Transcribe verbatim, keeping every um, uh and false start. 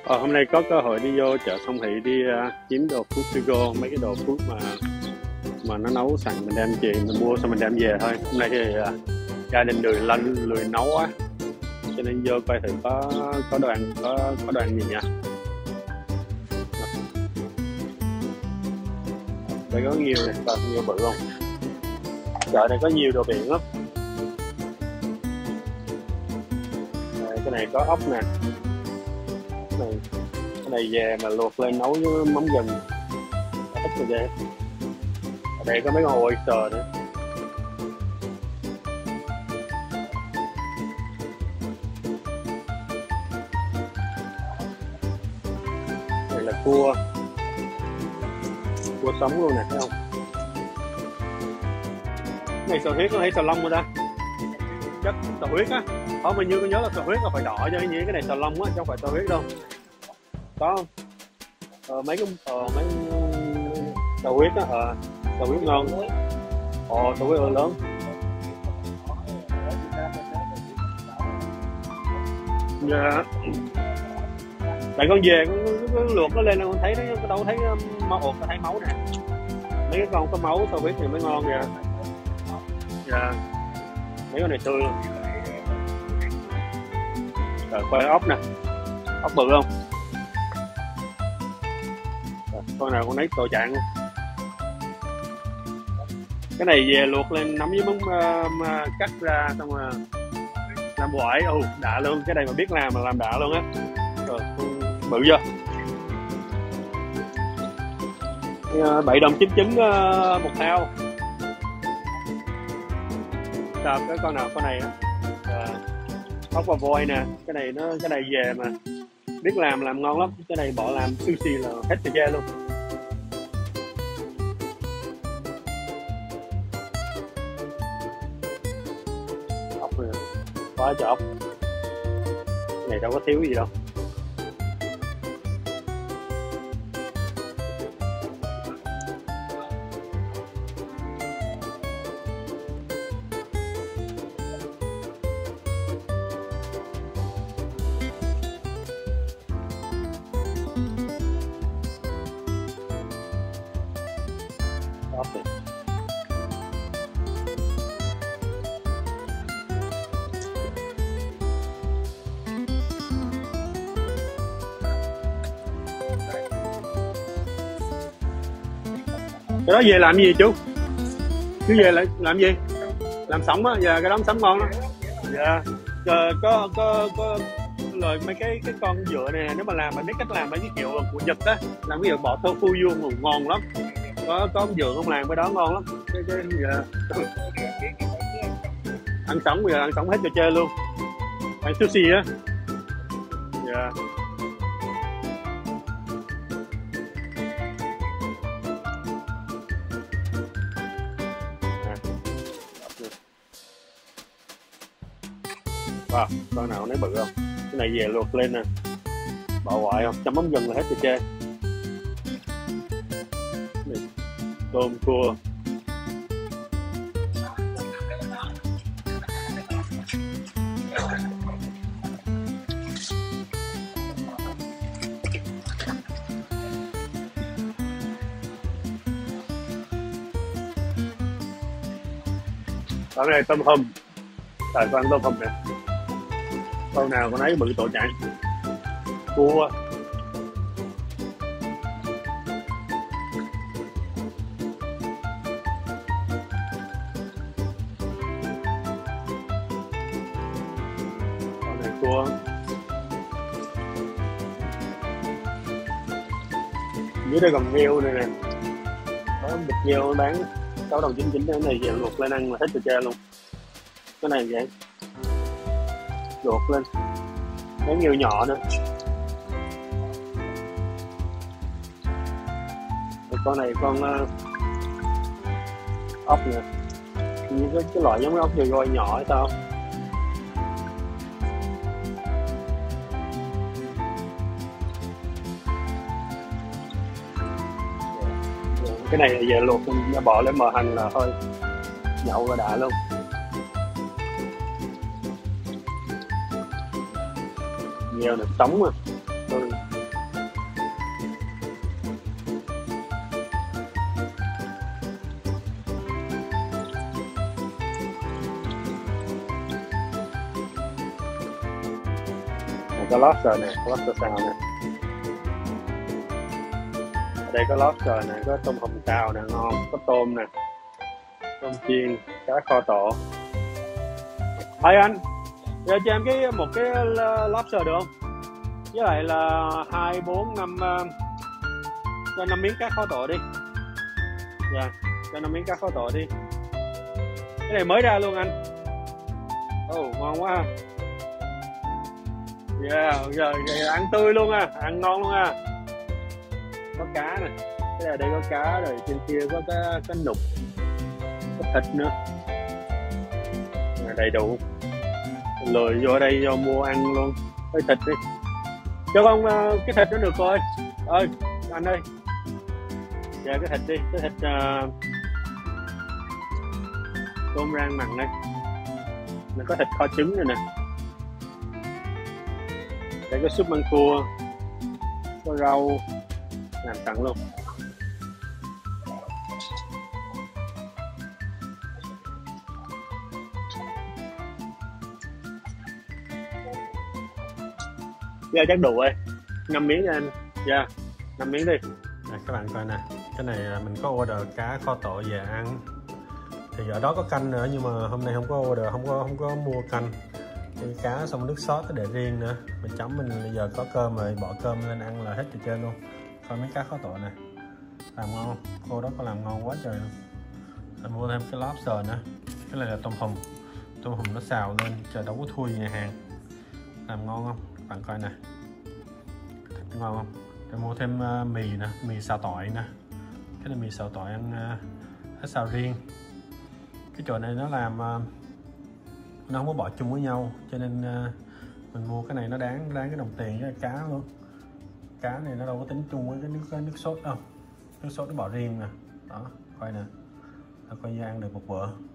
Ờ, hôm nay có cơ hội đi vô chợ Song Thị đi uh, kiếm đồ food to go, mấy cái đồ food mà mà nó nấu sẵn mình đem về, mình mua xong mình đem về thôi. Hôm nay thì uh, gia đình lười lân lười nấu á, cho nên vô coi thử có có đồ ăn có có đồ ăn gì nha. Đây có nhiều này, có nhiều bự không? Chợ này có nhiều đồ biển lắm. Đây, cái này có ốc nè. Cái này, cái này về mà luộc lên nấu với mắm gừng thích rồi ghê. Ở đây có mấy con oyster nữa. Đây là cua cua sống luôn nè, thấy không? Cái này sò huyết có thấy sò lông rồi ta? Chắc sò huyết á. Không, mình như tôi nhớ là sò huyết là phải đỏ cho cái gì, cái này sò lông á chứ không phải sò huyết đâu. Có không? Ờ, mấy cái ờ, mấy sò huyết á, ờ, sò huyết ngon. Ồ, sò huyết lớn. Dạ. Tại con về con, con luộc nó lên con thấy nó đâu thấy máu, ột thấy máu nè. Mấy cái con có máu sò huyết thì mới ngon kìa. Dạ. Mấy con này tươi luôn. Rồi coi ốc nè, ốc bự không? Rồi, con nào con nấy tội trạng luôn. Cái này về luộc lên nấm với mắm uh, cắt ra xong rồi làm quẩy, ồ đã luôn. Cái này mà biết làm mà làm đã luôn á. Rồi bự chưa? Uh, bảy đồng chín chín uh, một thao. Sao cái con nào con này á? Uh, ốc và voi nè, cái này nó cái này về mà biết làm làm ngon lắm. Cái này bỏ làm sushi là hết thời gian luôn. Ốc này có chợ ốc, cái này đâu có thiếu gì đâu. Ốc này. Cái đó về làm gì chú? Chú về lại làm gì? Làm sống á, giờ cái đó sống ngon lắm. Dạ. Giờ có có có lời mấy cái cái con dựa này nếu mà làm mà biết cách làm mấy cái kiểu của Nhật á, làm cái kiểu bỏ tofu vô ngon lắm. Có có dựa không làm cái đó ngon lắm. Cái cái dạ. Ăn sống bây giờ ăn sống hết trò chơi luôn. Ăn sushi á. Dạ. Wow, con nào nấy bự không? Cái này về luộc lên nè, bỏ ngoại không? Chấm mắm gừng là hết trò chơi. Tôm cua. Cái này tôm hùm. Tại con tôm hùm nè. Con nào con ấy bự tổ trạng. Cua. Con này cua. Dưới đây còn nghêu này nè. Có bịch nghêu bán sáu đồng chín chín. Cái này về luộc lên ăn là hết trò chơi luôn. Cái này vậy. Luộc lên mấy nghêu nhỏ nữa. Con này con uh, ốc nè, như cái, cái loại giống cái ốc dồi gôi nhỏ hay sao? Cái này về luộc bỏ lên mờ hành là thôi nhậu là đã luôn. Nhiều được sống mà. Tôi có lobster nè, có lobster xào nè. Ở đây có lobster nè, có tôm hùm xào nè, ngon, có tôm nè, tôm chiên, cá kho tộ. Ê anh, giờ cho em cái một cái lobster được không? Với lại là hai bốn năm cho năm miếng cá kho tộ đi. Dạ, yeah, cho năm miếng cá kho tộ đi. Cái này mới ra luôn anh. Ồ, oh, ngon quá ha. Yeah, giờ, giờ ăn tươi luôn à, ăn ngon luôn à. Có cá nè, cái này đây có cá rồi, trên kia có cái cái nục, có thịt nữa, đầy đủ. Lười vô đây vô mua ăn luôn, cái thịt đi. Cho con cái thịt nó được rồi. Ơi, anh ơi. Dạ cái thịt đi, cái thịt uh, tôm rang mặn đây. Nó có thịt kho trứng rồi nè. Đây có súp măng cua, có rau, làm sẵn luôn. Dạ chắc đủ rồi, năm miếng nha anh. Dạ, năm miếng đi. À, các bạn coi nè, cái này mình có order cá kho tộ về ăn. Thì ở đó có canh nữa nhưng mà hôm nay không có order, không có không có mua canh. Cái cá xong nước sốt để riêng nữa. Mình chấm mình bây giờ có cơm rồi, bỏ cơm lên ăn là hết từ trên luôn. Coi mấy cá kho tộ nè, làm ngon không? Cô đó có làm ngon quá trời luôn. Mình mua thêm cái lobster nữa. Cái này là tôm hùm, tôm hùm nó xào lên, trời đâu có thui nhà hàng. Làm ngon không? Các bạn coi nè, thịt ngon không? Rồi mua thêm uh, mì nè, mì xào tỏi nè. Cái này mì xào tỏi ăn uh, hết xào riêng. Cái chỗ này nó làm uh, nó không có bỏ chung với nhau, cho nên uh, mình mua cái này nó đáng đáng cái đồng tiền với cá luôn. Cá này nó đâu có tính chung với cái nước cái nước sốt đâu, nước sốt nó bỏ riêng nè. Đó, coi nè, nó coi như ăn được một bữa.